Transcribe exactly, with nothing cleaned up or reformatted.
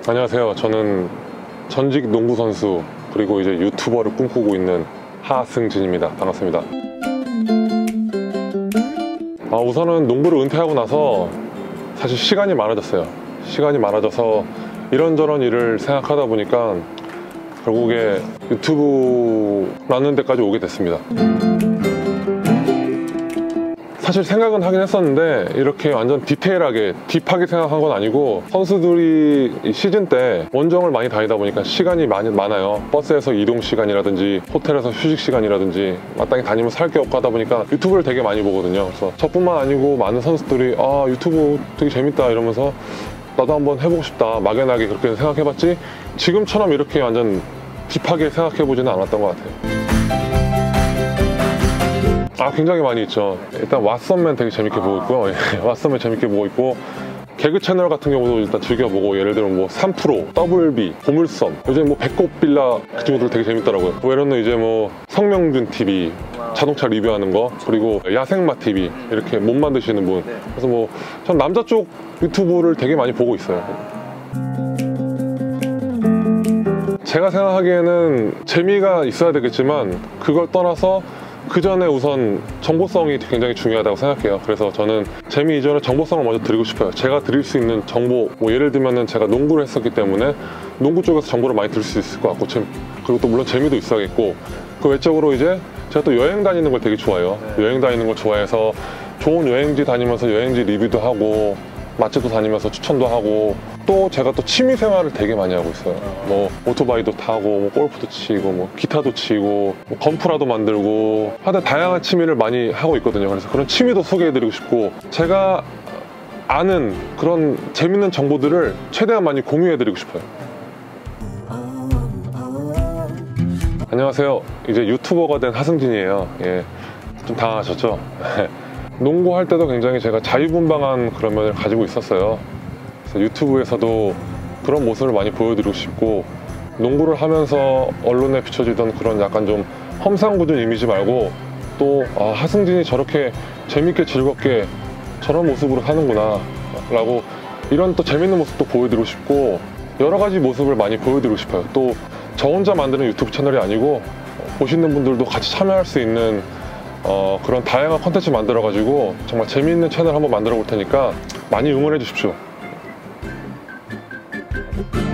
안녕하세요. 저는 전직 농구 선수 그리고 이제 유튜버를 꿈꾸고 있는 하승진입니다. 반갑습니다. 아, 우선은 농구를 은퇴하고 나서 사실 시간이 많아졌어요. 시간이 많아져서 이런저런 일을 생각하다 보니까 결국에 유튜브라는 데까지 오게 됐습니다. 사실 생각은 하긴 했었는데 이렇게 완전 디테일하게 딥하게 생각한 건 아니고, 선수들이 시즌 때 원정을 많이 다니다 보니까 시간이 많이 많아요. 버스에서 이동 시간이라든지 호텔에서 휴식 시간이라든지 마땅히 다니면 살 게 없고 하다 보니까 유튜브를 되게 많이 보거든요. 그래서 저뿐만 아니고 많은 선수들이 아 유튜브 되게 재밌다 이러면서 나도 한번 해보고 싶다 막연하게 그렇게 생각해봤지, 지금처럼 이렇게 완전 딥하게 생각해보지는 않았던 것 같아요. 아, 굉장히 많이 있죠. 일단 왓썸맨 되게 재밌게 아... 보고 있고요. 왓썸맨 재밌게 보고 있고, 개그 채널 같은 경우도 일단 즐겨보고, 예를 들면 뭐 삼 프로, 더블비, 보물섬, 요즘 뭐 배꼽 빌라 그 친구들 되게 재밌더라고요. 뭐 예를 들면 이제 뭐 성명준 티비 자동차 리뷰하는 거, 그리고 야생마 티비 이렇게 몸 만드시는 분. 그래서 뭐 전 남자 쪽 유튜브를 되게 많이 보고 있어요. 제가 생각하기에는 재미가 있어야 되겠지만 그걸 떠나서 그 전에 우선 정보성이 굉장히 중요하다고 생각해요. 그래서 저는 재미 이전에 정보성을 먼저 드리고 싶어요. 제가 드릴 수 있는 정보, 뭐 예를 들면은 제가 농구를 했었기 때문에 농구 쪽에서 정보를 많이 드릴 수 있을 것 같고, 그리고 또 물론 재미도 있어야겠고, 그 외적으로 이제 제가 또 여행 다니는 걸 되게 좋아해요. 네. 여행 다니는 걸 좋아해서 좋은 여행지 다니면서 여행지 리뷰도 하고 맛집도 다니면서 추천도 하고, 또 제가 또 취미 생활을 되게 많이 하고 있어요. 뭐 오토바이도 타고, 뭐 골프도 치고, 뭐 기타도 치고, 뭐 건프라도 만들고, 하여튼 다양한 취미를 많이 하고 있거든요. 그래서 그런 취미도 소개해드리고 싶고, 제가 아는 그런 재밌는 정보들을 최대한 많이 공유해드리고 싶어요. 안녕하세요. 이제 유튜버가 된 하승진이에요. 예, 좀 당황하셨죠? 농구할 때도 굉장히 제가 자유분방한 그런 면을 가지고 있었어요. 그래서 유튜브에서도 그런 모습을 많이 보여드리고 싶고, 농구를 하면서 언론에 비춰지던 그런 약간 좀 험상궂은 이미지 말고, 또 아, 하승진이 저렇게 재밌게 즐겁게 저런 모습으로 사는구나 라고, 이런 또 재밌는 모습도 보여드리고 싶고, 여러 가지 모습을 많이 보여드리고 싶어요. 또 저 혼자 만드는 유튜브 채널이 아니고 보시는 분들도 같이 참여할 수 있는 어, 그런 다양한 컨텐츠 만들어 가지고 정말 재미있는 채널 한번 만들어 볼 테니까 많이 응원해 주십시오.